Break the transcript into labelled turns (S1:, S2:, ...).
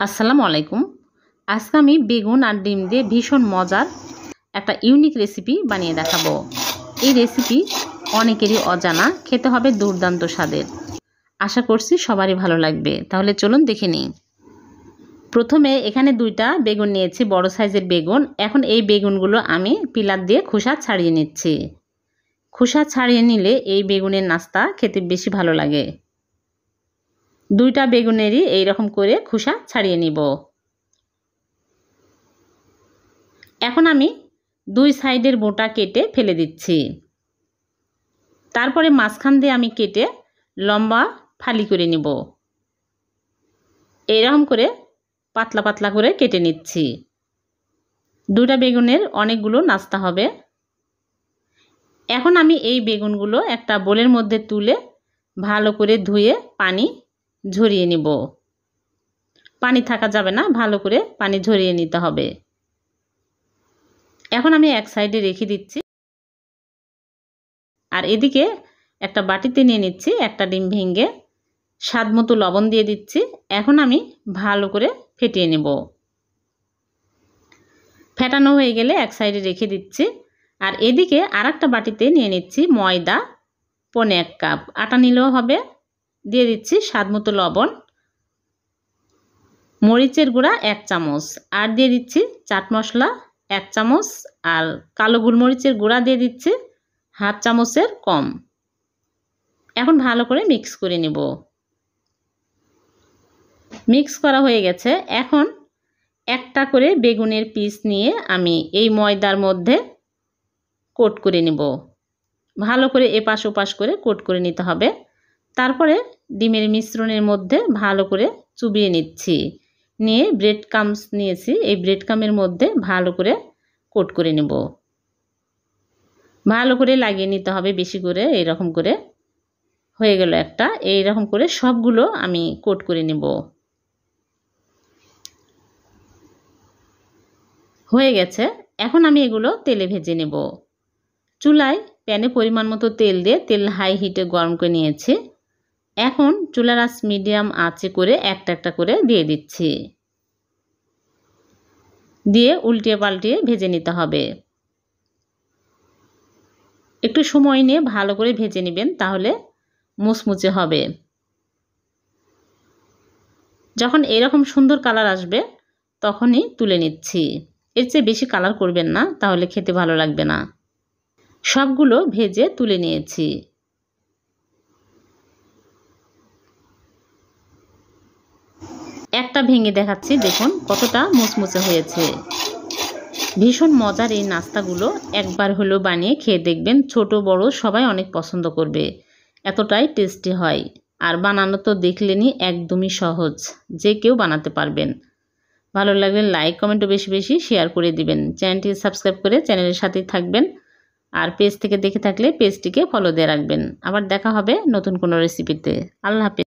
S1: আসসালামু আলাইকুম। আজকে আমি বেগুন আর ডিম দিয়ে ভীষণ মজার একটা ইউনিক রেসিপি বানিয়ে দেখাবো। এই রেসিপি অনেকেরই অজানা, খেতে হবে দুর্দান্ত স্বাদের। আশা করছি সবারই ভালো লাগবে। তাহলে চলুন দেখে নিই। প্রথমে এখানে 2টা বেগুন নিয়েছি, বড় সাইজের বেগুন। এখন এই বেগুনগুলো আমি পিলার দিয়ে খোসা ছাড়িয়ে নিচ্ছি। খোসা ছাড়িয়ে নিলে এই বেগুনের নাস্তা খেতে বেশি ভালো লাগে। 2টা বেগুনেরই এইরকম করে খোসা ছাড়িয়ে নিব। এখন আমি 2 সাইডের বোটা কেটে ফেলে দিচ্ছি। তারপরে মাঝখান দিয়ে আমি কেটে লম্বা ফালি করে নিব। এইরকম করে পাতলা পাতলা করে কেটে নিচ্ছি। 2টা বেগুনের অনেকগুলো নাস্তা হবে। এখন আমি এই বেগুনগুলো একটা বোলের মধ্যে তুলে ভালো করে ধুয়ে পানি ঝরিয়ে নিব। পানি থাকা যাবে না, ভালো করে পানি ঝরিয়ে নিতে হবে। এখন আমি এক সাইডে রেখে দিচ্ছি। আর এদিকে একটা বাটিতে নিয়ে নিচ্ছি একটা ডিম ভেঙে, স্বাদ মতো লবণ দিয়ে দিচ্ছি। এখন আমি ভালো করে ফেটিয়ে নেব। ফেটানো হয়ে গেলে এক সাইডে রেখে দিচ্ছি। আর এদিকে আরেকটা বাটিতে নিয়ে নিচ্ছি ময়দা 1.25 কাপ, আটা নিলেও হবে। দিয়ে দিচ্ছি স্বাদ মতো লবণ, মরিচের গুঁড়া 1 চামচ, আর দিয়ে দিচ্ছি চাট মশলা 1 চামচ, আর কালো গোলমরিচের গুঁড়া দিয়ে দিচ্ছি 1/2 চামচের কম। এখন ভালো করে মিক্স করে নেব। মিক্স করা হয়ে গেছে। এখন একটা করে বেগুনের পিস নিয়ে আমি এই ময়দার মধ্যে কোট করে নেব। ভালো করে এপাশ ওপাশ করে কোট করে নিতে হবে। তারপরে ডিমের মিশ্রণের মধ্যে ভালো করে চুবিয়ে নিচ্ছি। নিয়ে ব্রেড ক্রাম্বস নিয়েছি, এই ব্রেড ক্রাম্বের মধ্যে ভালো করে কোট করে নেব। ভালো করে লাগিয়ে নিতে হবে বেশি করে। এইরকম করে হয়ে গেল একটা। এইরকম করে সবগুলো আমি কোট করে নেব। হয়ে গেছে। এখন আমি এগুলো তেলে ভেজে নেব। চুলায় প্যানে পরিমাণ মতো তেল দিয়ে তেল হাই হিটে গরম করে নিয়েছি। এখন চুলার আঁচ মিডিয়াম আঁচে করে একটা একটা করে দিয়ে দিচ্ছি। দিয়ে উল্টিয়ে পাল্টিয়ে ভেজে নিতে হবে। একটু সময় নিয়ে ভালো করে ভেজে নেবেন, তাহলে মুচমুচে হবে। যখন এরকম সুন্দর কালার আসবে তখনই তুলে নিচ্ছি। এর চেয়ে বেশি কালার করবেন না, তাহলে খেতে ভালো লাগবে না। সবগুলো ভেজে তুলে নিয়েছি। একটা ভেঙে দেখাচ্ছি, দেখুন কতটা মুচমুচে হয়েছে। ভীষণ মজার এই নাস্তাগুলো একবার হলেও বানিয়ে খেয়ে দেখবেন। ছোট বড় সবাই অনেক পছন্দ করবে, এতটাই টেস্টি হয়। আর বানানো তো দেখলেনই, একদমই সহজ, যে কেউ বানাতে পারবেন। ভালো লাগলে লাইক কমেন্টও বেশি বেশি শেয়ার করে দিবেন। চ্যানেলটি সাবস্ক্রাইব করে চ্যানেলের সাথেই থাকবেন। আর পেজ থেকে দেখে থাকলে পেজটিকে ফলো দিয়ে রাখবেন। আবার দেখা হবে নতুন কোনো রেসিপিতে। আল্লাহ হাফেজ।